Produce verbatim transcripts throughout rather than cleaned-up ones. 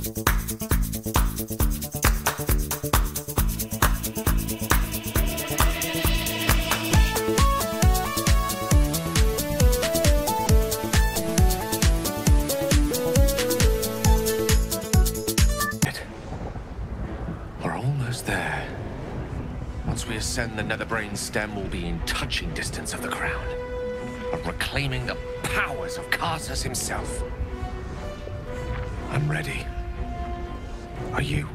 The Netherbrain stem will be in touching distance of the crown, of reclaiming the powers of Karsus himself. I'm ready. Are you?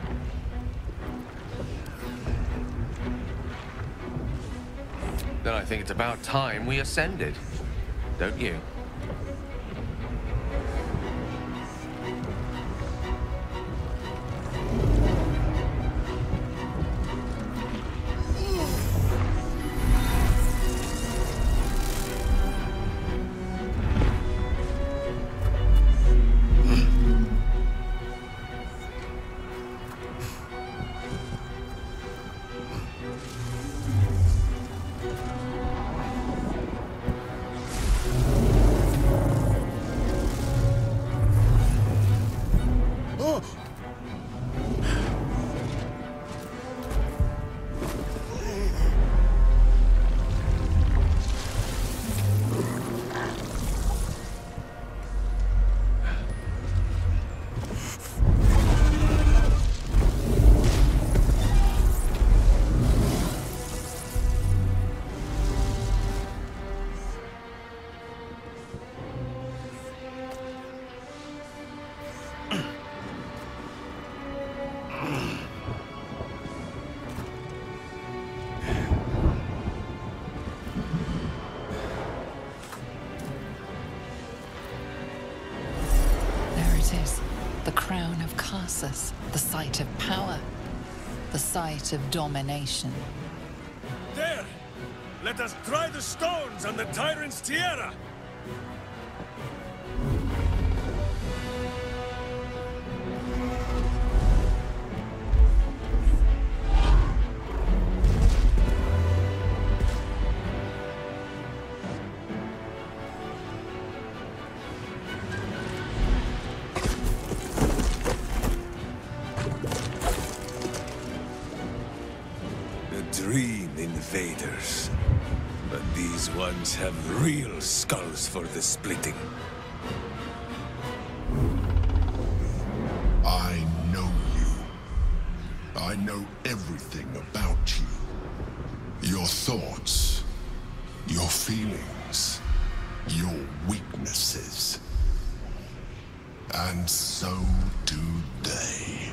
Then I think it's about time we ascended, don't you? The site of power, the site of domination. There! Let us dry the stones on the tyrant's tiara! Dream invaders. But these ones have real skulls for the splitting. I know you. I know everything about you. Your thoughts, your feelings, your weaknesses. And so do they.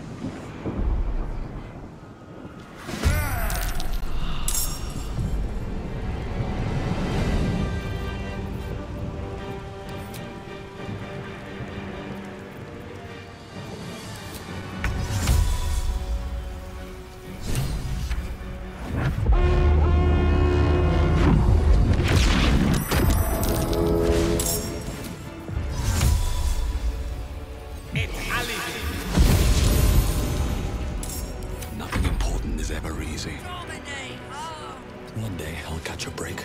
One day, I'll catch a break.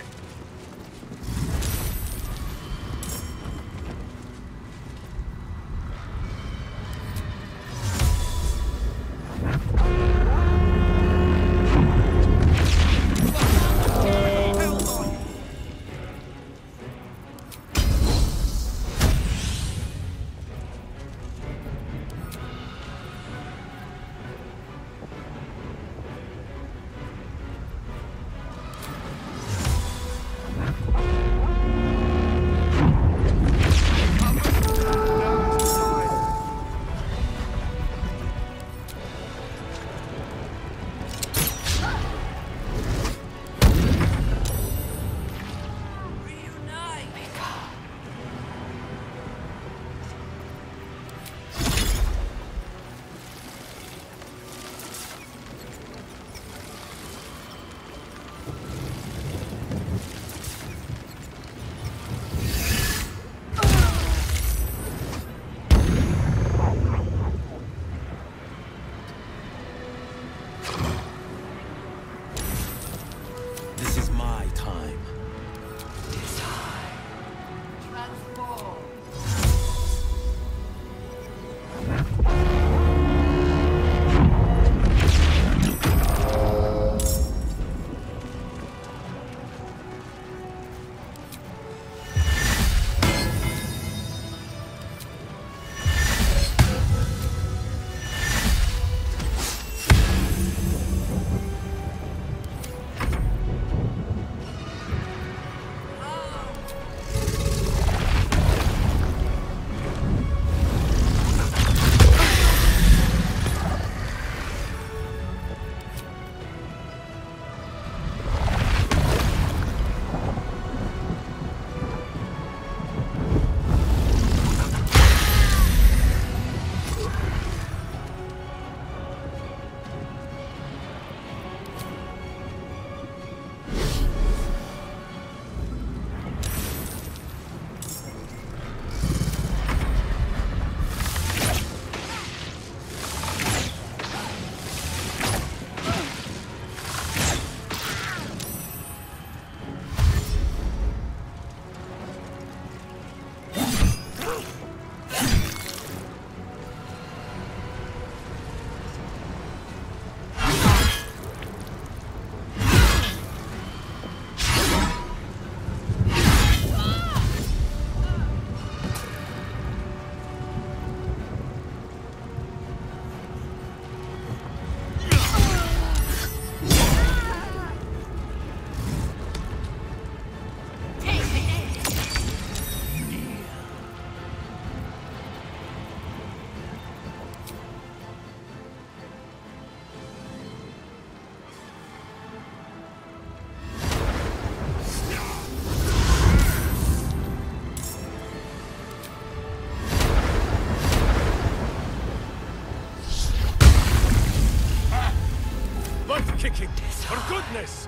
this!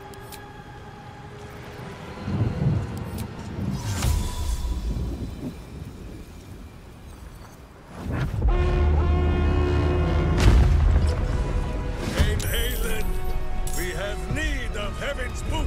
Halen, we have need of Heaven's boot!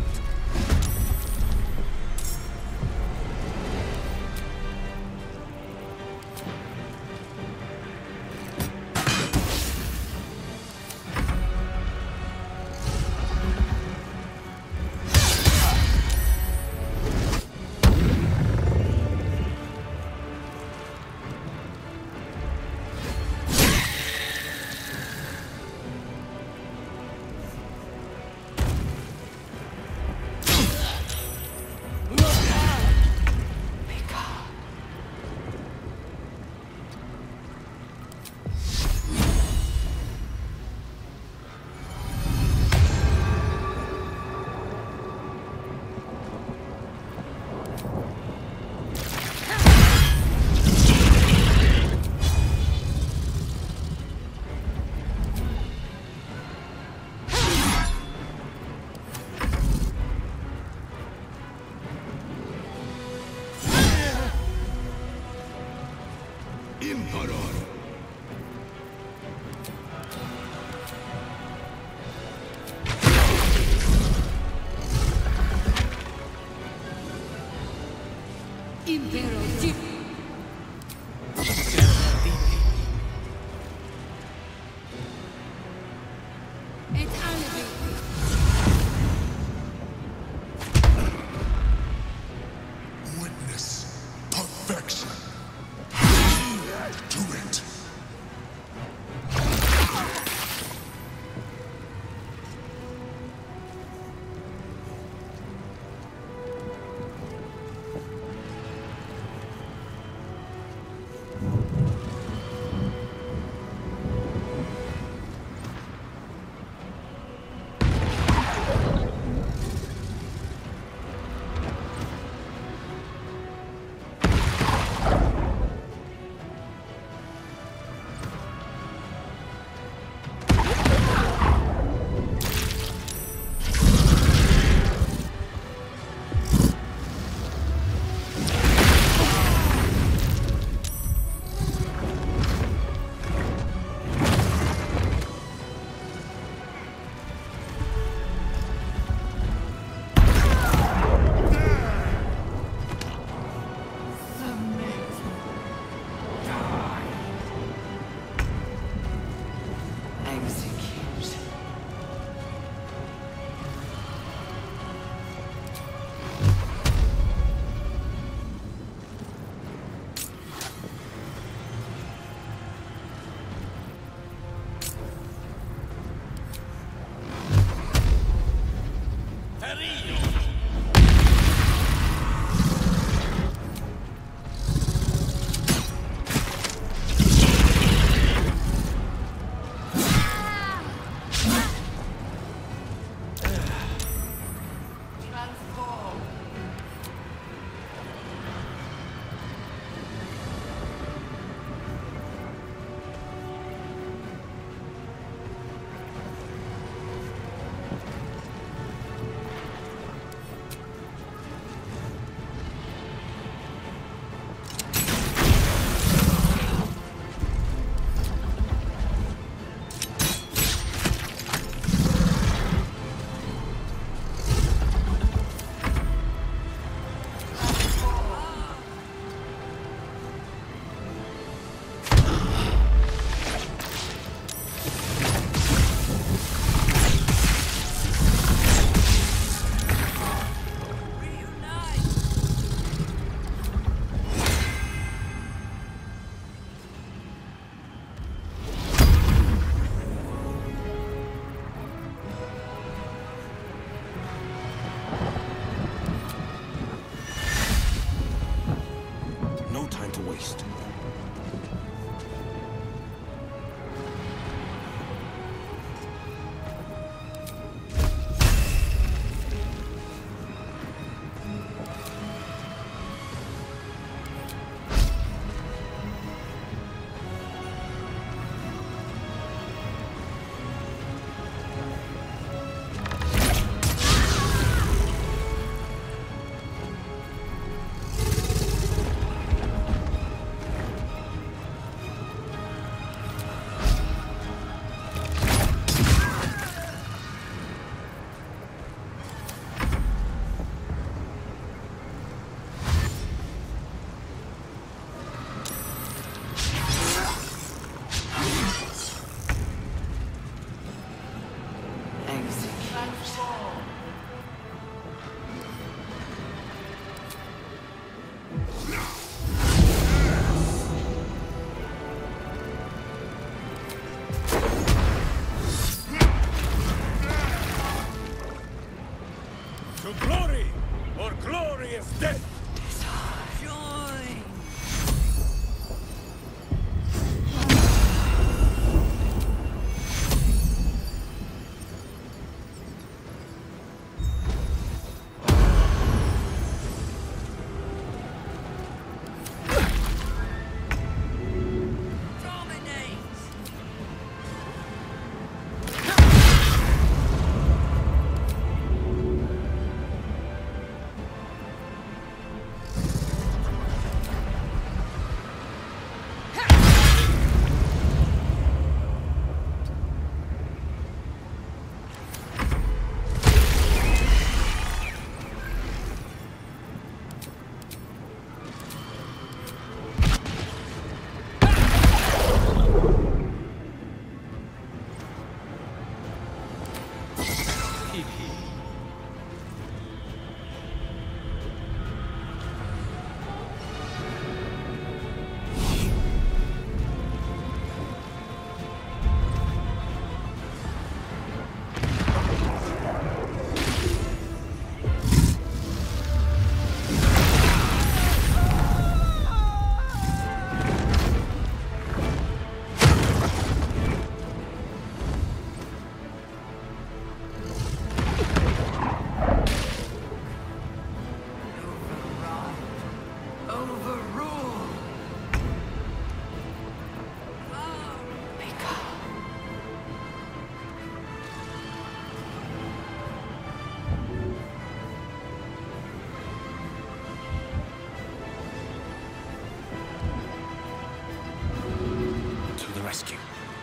rescue.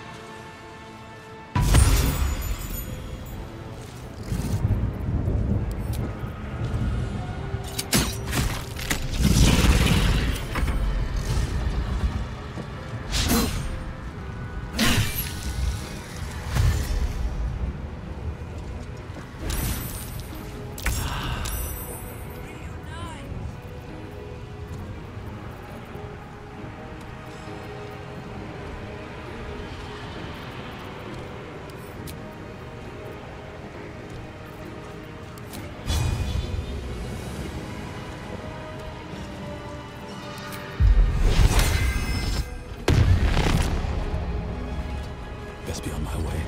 Best be on my way.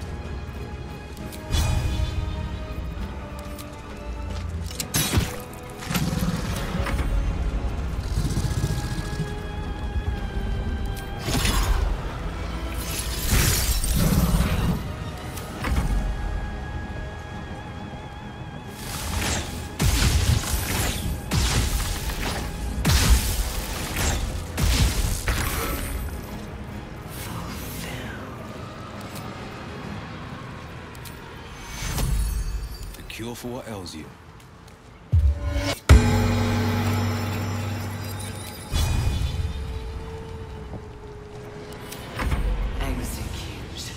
Cure for what ails you. Execute.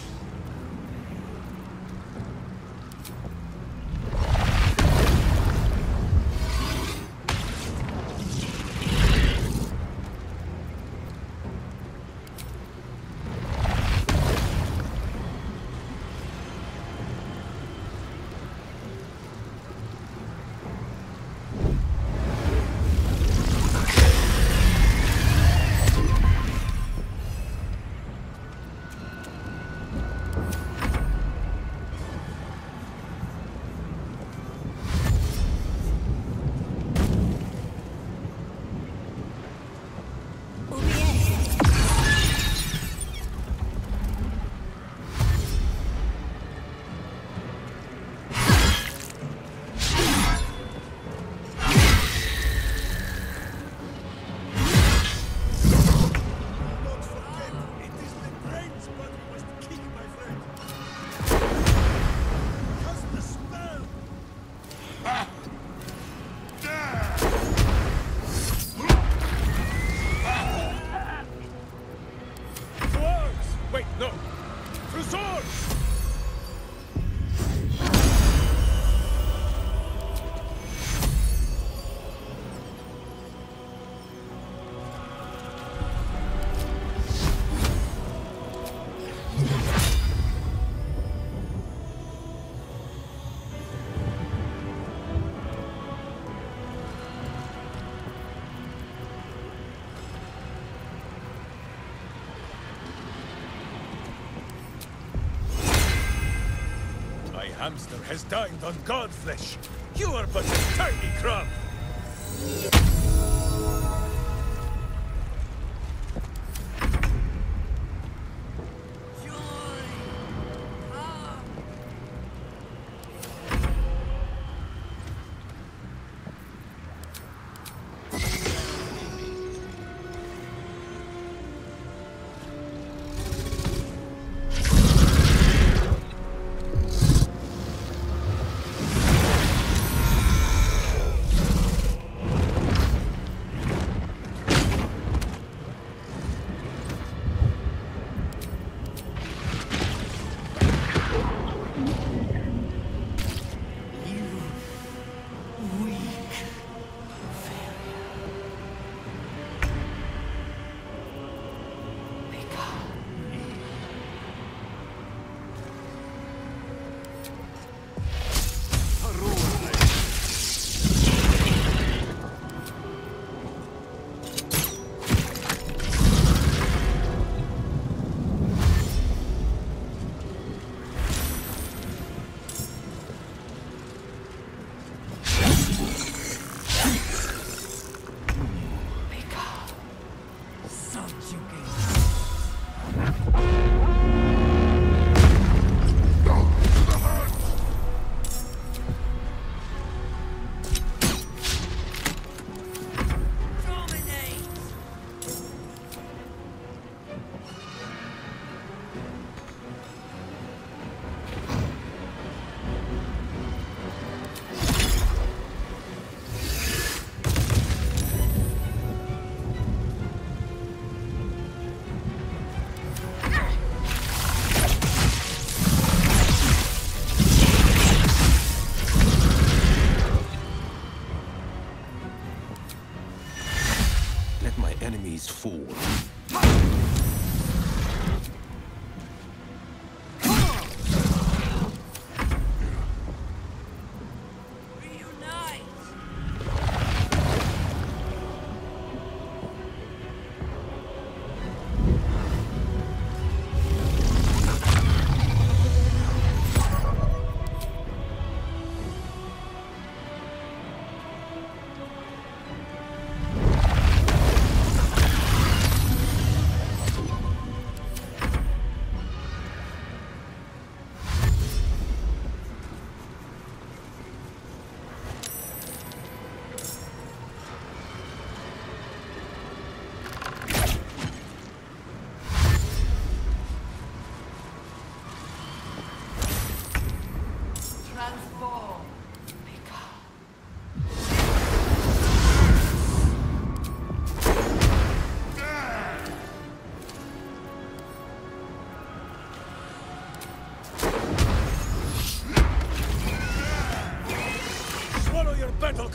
Hamster has dined on god flesh. You are but a tiny crumb.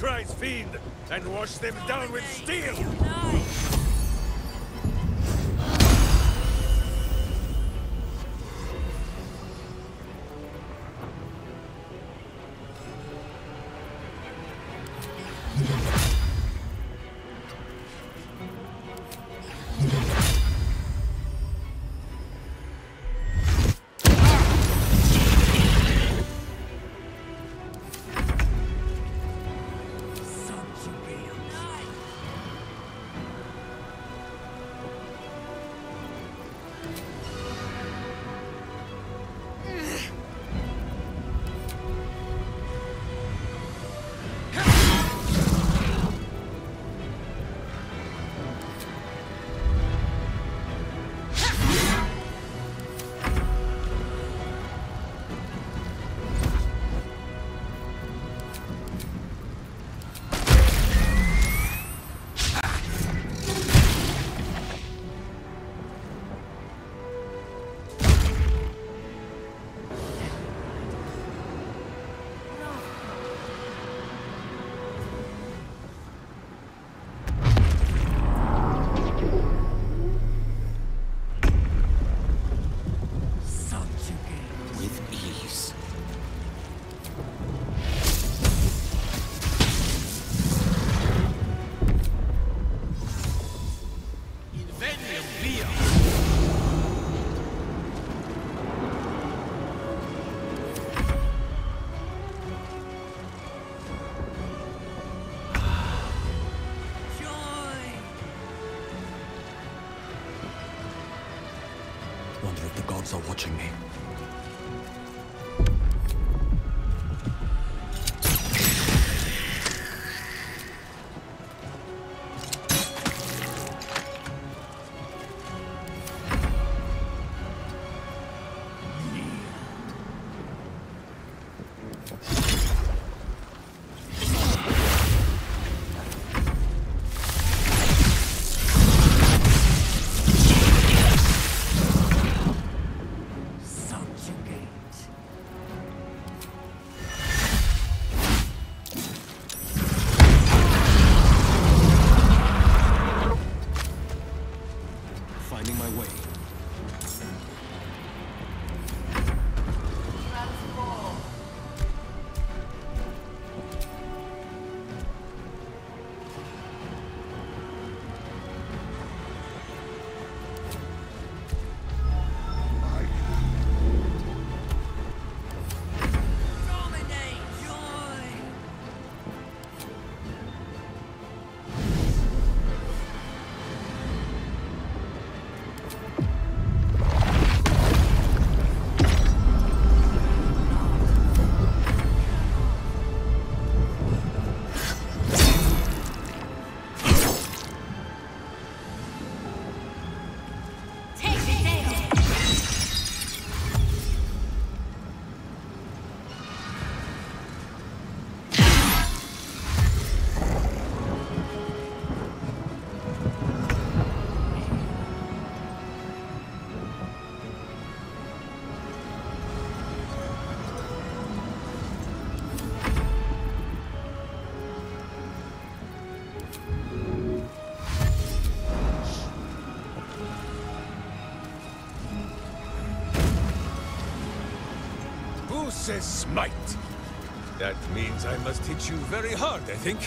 Warcry's fiend and wash them down with steel! Wonder if the gods are watching me. Says smite. That means I must hit you very hard, I think.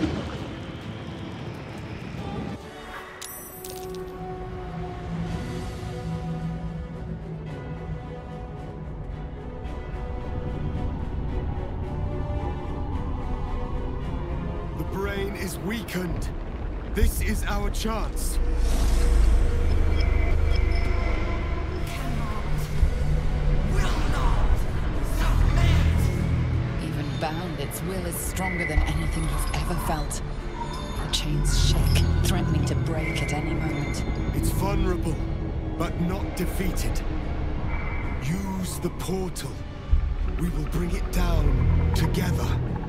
The brain is weakened. This is our chance. Even bound, its will is stronger than anything you've ever felt. Our chains shake, threatening to break at any moment. It's vulnerable, but not defeated. Use the portal. We will bring it down together.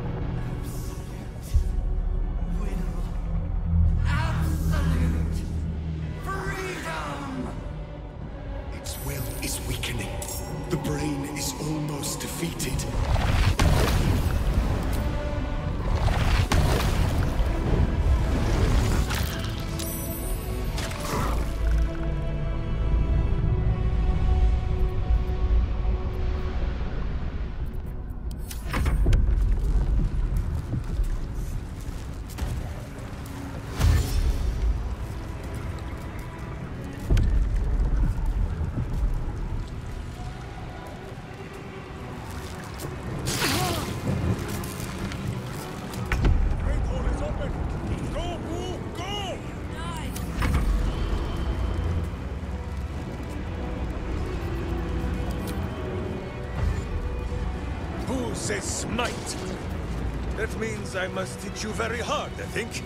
The brain is almost defeated. Says smite. That means I must hit you very hard, I think.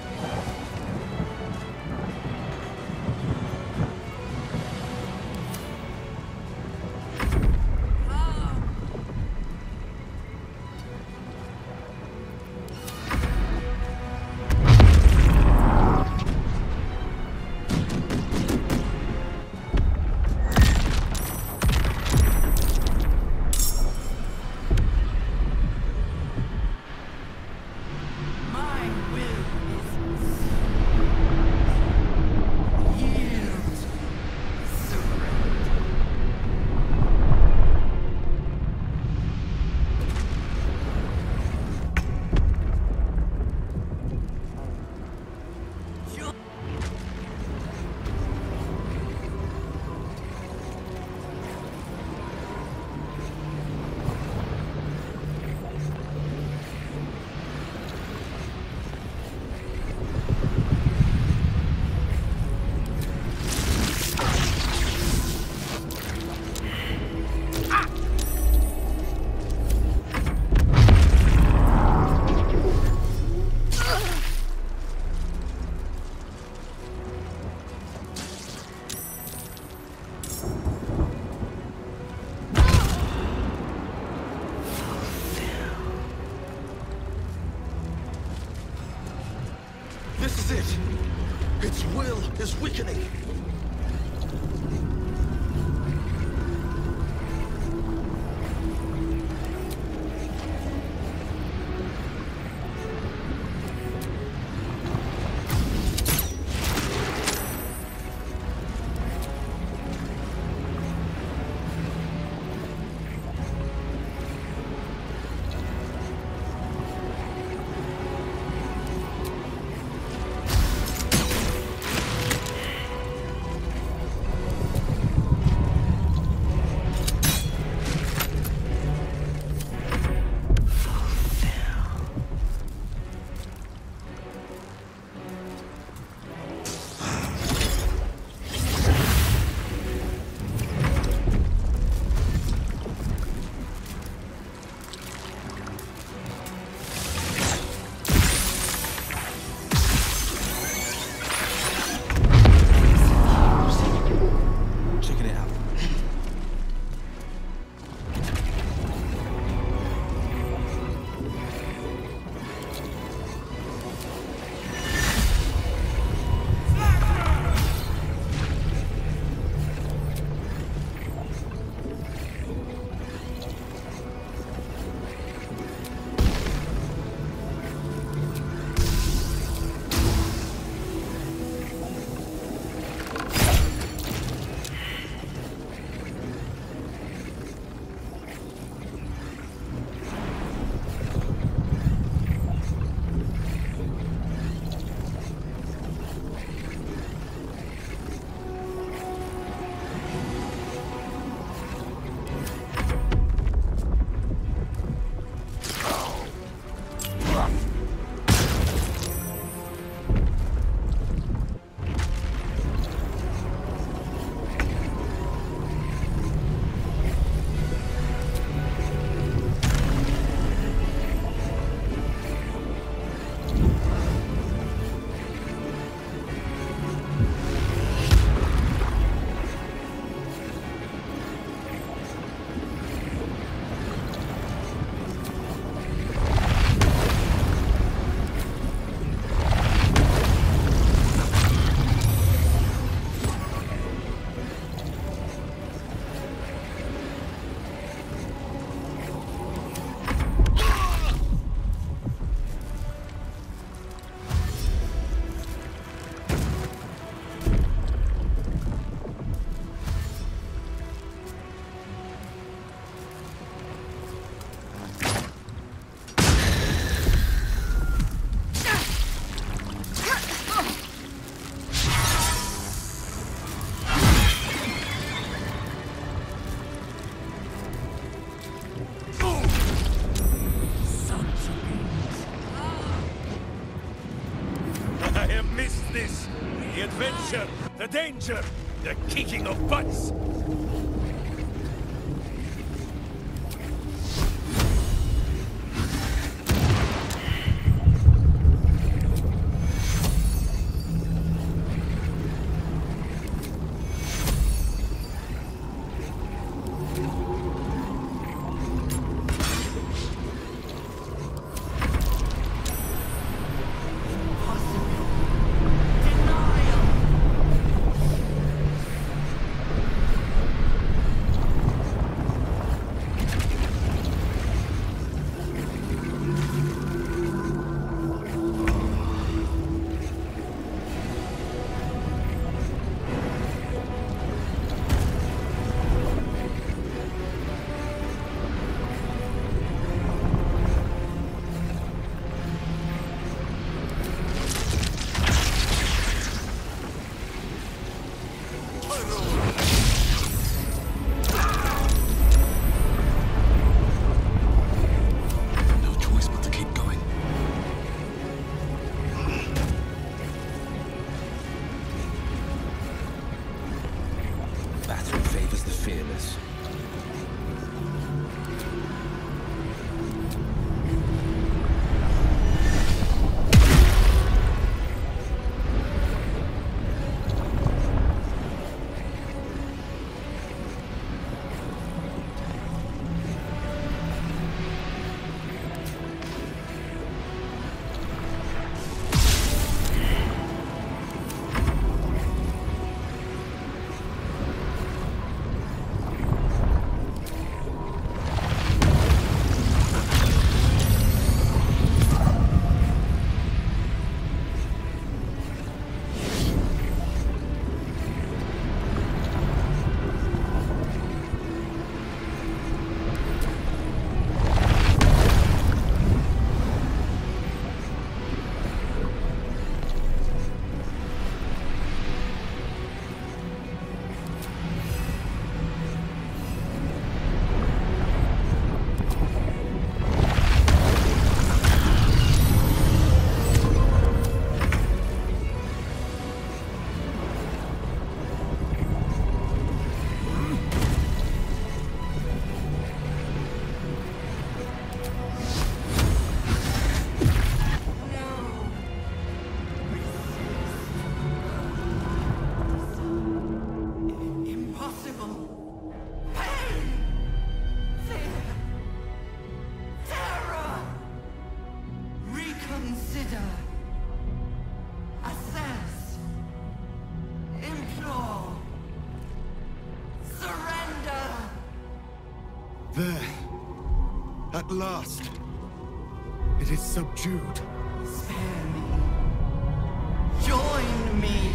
This is it! Its will is weakening! have missed this. The adventure, the danger, the kicking of butts. There. At last. It is subdued. Spare me. Join me.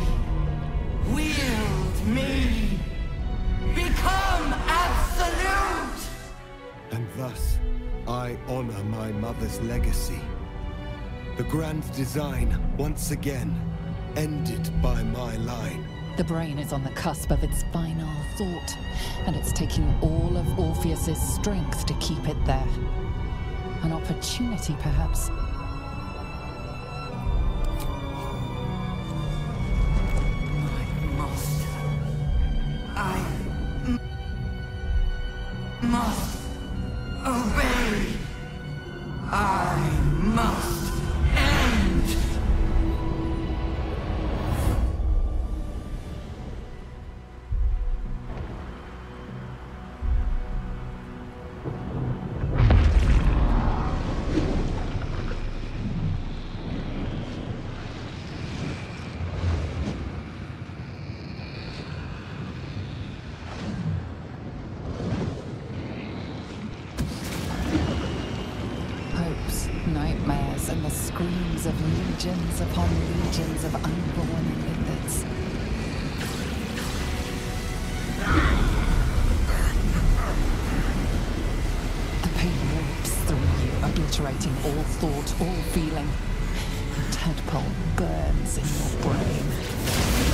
Wield me. Become absolute! And thus, I honor my mother's legacy. The grand design, once again, ended by my line. The brain is on the cusp of its final thought, and it's taking all of Orpheus's strength to keep it there. An opportunity, perhaps. I must. I must obey. I must end. Nightmares and the screams of legions upon legions of unborn infants. The pain rips through you, obliterating all thought, all feeling. The tadpole burns in your brain.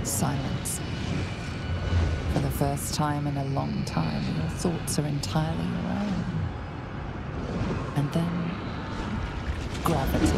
Silence. For the first time in a long time, your thoughts are entirely your own. And then, gravity.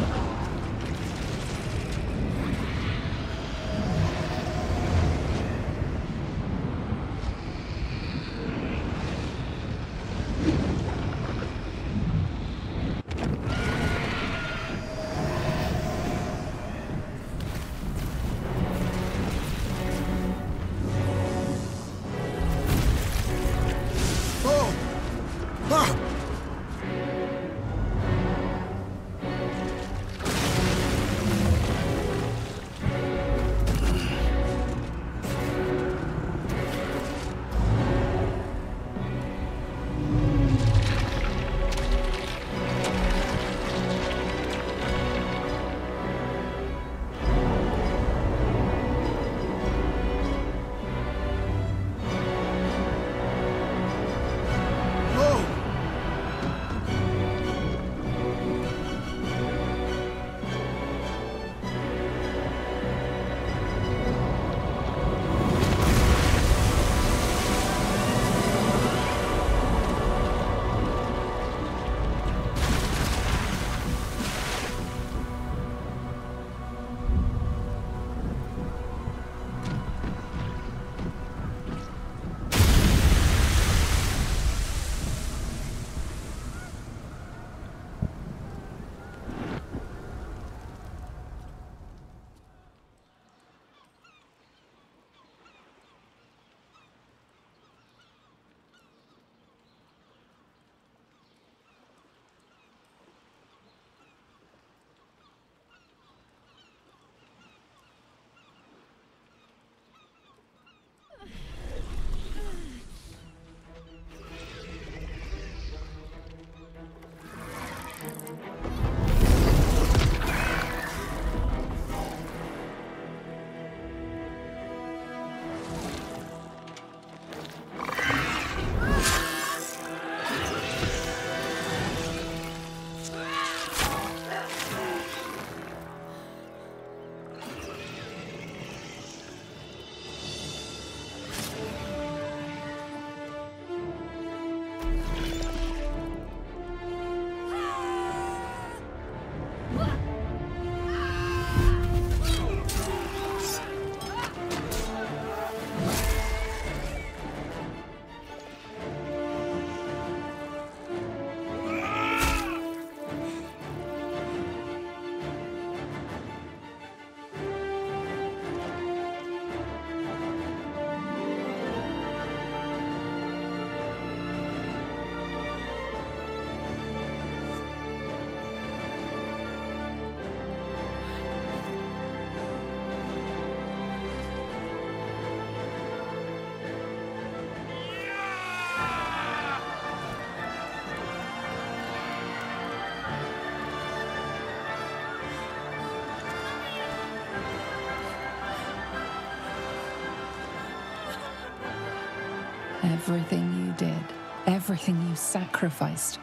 Everything you did, everything you sacrificed,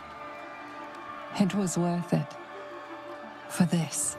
it was worth it. For this.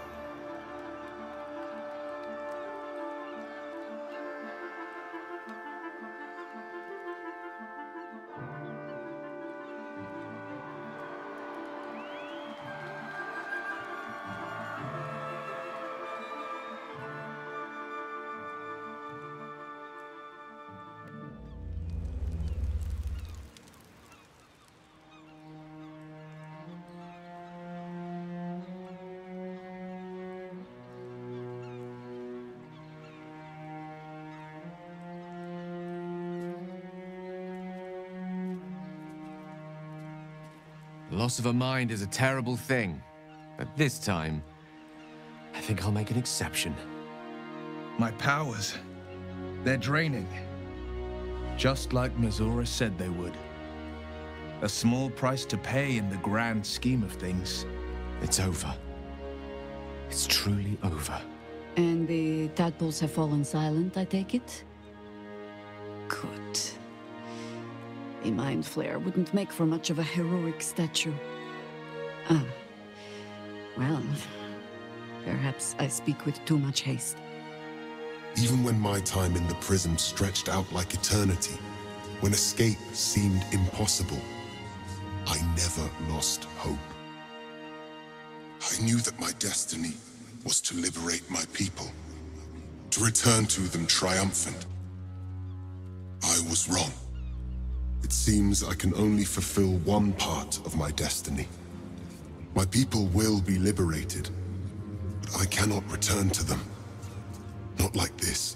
The loss of a mind is a terrible thing, but this time, I think I'll make an exception. My powers, they're draining. Just like Mazora said they would. A small price to pay in the grand scheme of things. It's over. It's truly over. And the tadpoles have fallen silent, I take it? Good. A mind flare wouldn't make for much of a heroic statue. Ah. Well, perhaps I speak with too much haste. Even when my time in the prison stretched out like eternity, when escape seemed impossible, I never lost hope. I knew that my destiny was to liberate my people, to return to them triumphant. I was wrong. It seems I can only fulfill one part of my destiny. My people will be liberated, but I cannot return to them. Not like this.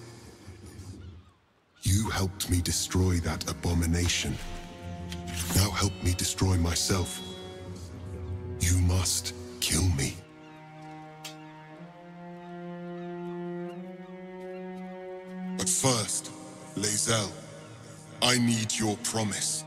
You helped me destroy that abomination. Now help me destroy myself. You must kill me. But first, Lae'zel, I need your promise.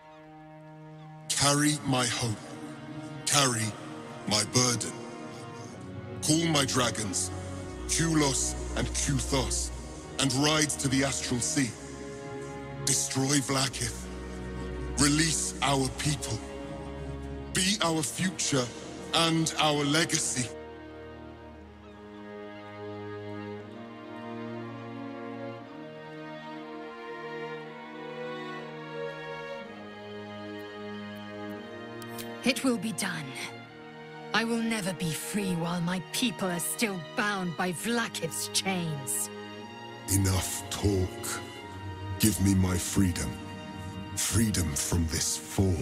Carry my hope. Carry my burden. Call my dragons, Kulos and Kuthos, and ride to the Astral Sea. Destroy Vlaakith. Release our people. Be our future and our legacy. It will be done. I will never be free while my people are still bound by Vlaakith's chains. Enough talk. Give me my freedom. Freedom from this form.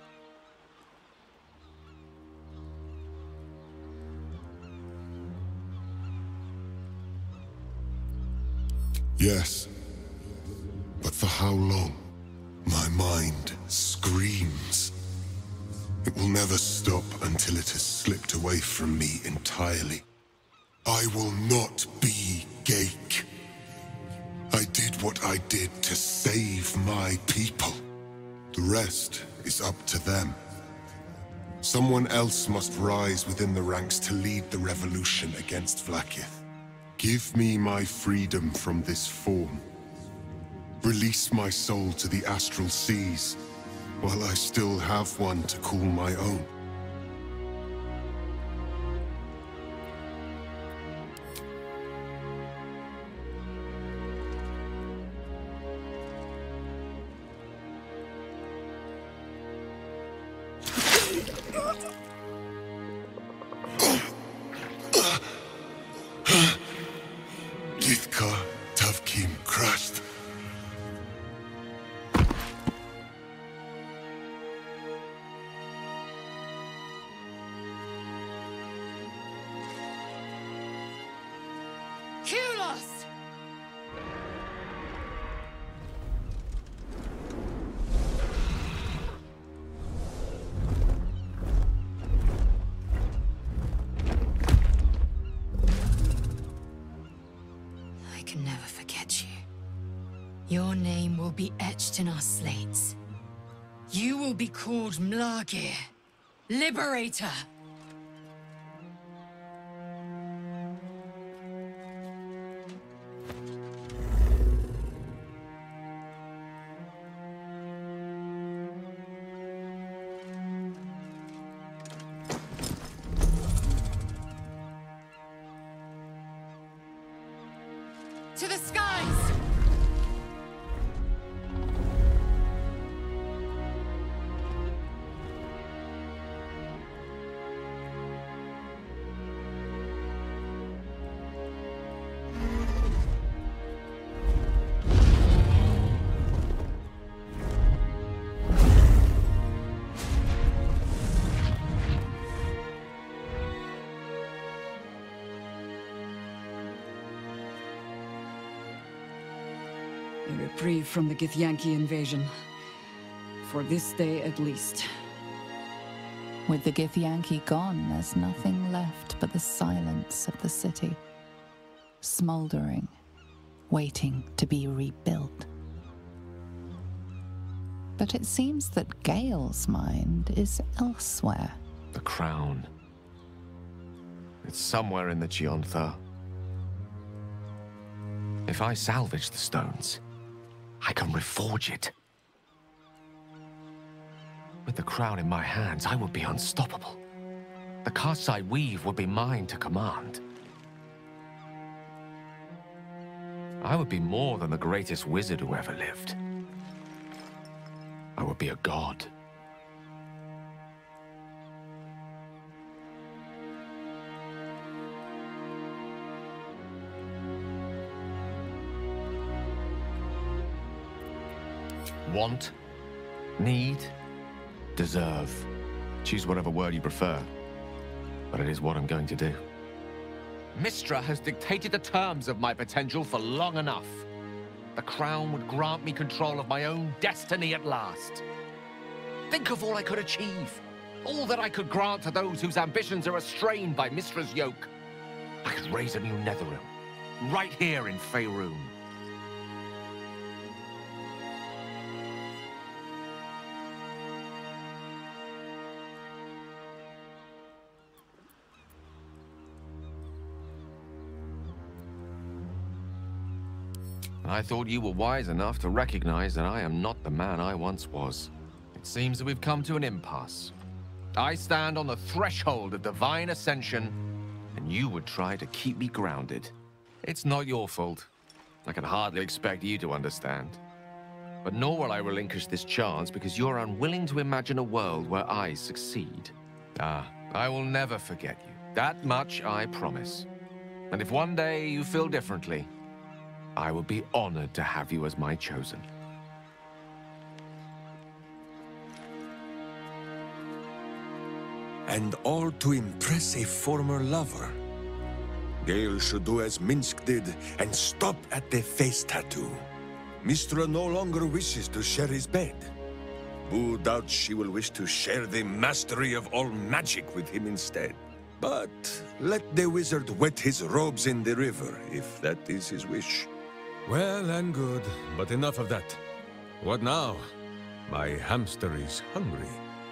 Yes. But for how long? My mind screams. It will never stop until it has slipped away from me entirely. I will not be Ghaik. I did what I did to save my people. The rest is up to them. Someone else must rise within the ranks to lead the revolution against Vlaakith. Give me my freedom from this form. Release my soul to the astral seas, while I still have one to call my own. Githka Tavkim crashed. Kulos! I can never forget you. Your name will be etched in our slates. You will be called Mlagir, Liberator. To the skies! A reprieve from the Githyanki invasion. For this day at least. With the Githyanki gone, there's nothing left but the silence of the city. Smoldering, waiting to be rebuilt. But it seems that Gale's mind is elsewhere. The crown. It's somewhere in the Gionthar. If I salvage the stones, I can reforge it. With the crown in my hands, I would be unstoppable. The casts I weave would be mine to command. I would be more than the greatest wizard who ever lived. I would be a god. Want, need, deserve. Choose whatever word you prefer. But it is what I'm going to do. Mystra has dictated the terms of my potential for long enough. The crown would grant me control of my own destiny at last. Think of all I could achieve. All that I could grant to those whose ambitions are restrained by Mystra's yoke. I could raise a new Netherrealm, right here in Faerun. I thought you were wise enough to recognize that I am not the man I once was. It seems that we've come to an impasse. I stand on the threshold of divine ascension, and you would try to keep me grounded. It's not your fault. I can hardly expect you to understand. But nor will I relinquish this chance because you're unwilling to imagine a world where I succeed. Ah, I will never forget you. That much I promise. And if one day you feel differently, I would be honored to have you as my chosen. And all to impress a former lover. Gale should do as Minsk did and stop at the face tattoo. Mystra no longer wishes to share his bed. Who doubts she will wish to share the mastery of all magic with him instead? But let the wizard wet his robes in the river, if that is his wish. Well and good, but enough of that. What now? My hamster is hungry.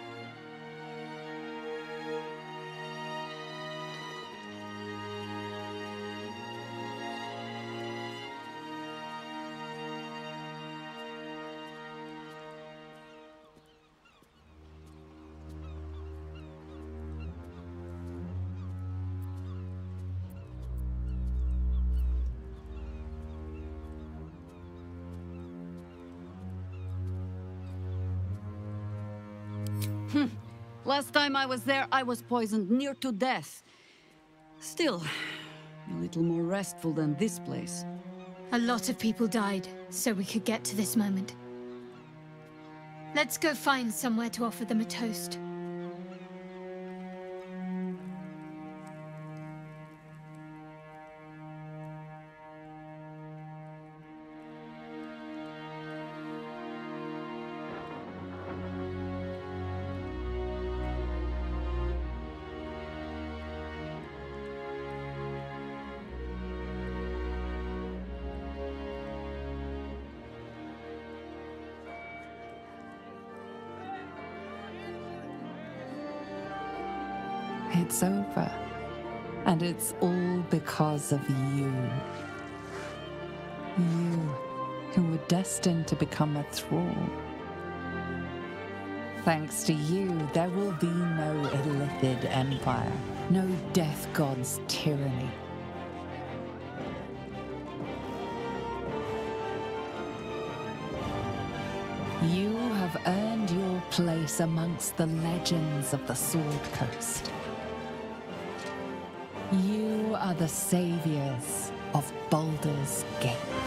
Last time I was there, I was poisoned near to death. Still, a little more restful than this place. A lot of people died, so we could get to this moment. Let's go find somewhere to offer them a toast. It's over. And it's all because of you. You, who were destined to become a thrall. Thanks to you, there will be no Illithid Empire, no Death God's tyranny. You have earned your place amongst the legends of the Sword Coast. You are the saviors of Baldur's Gate.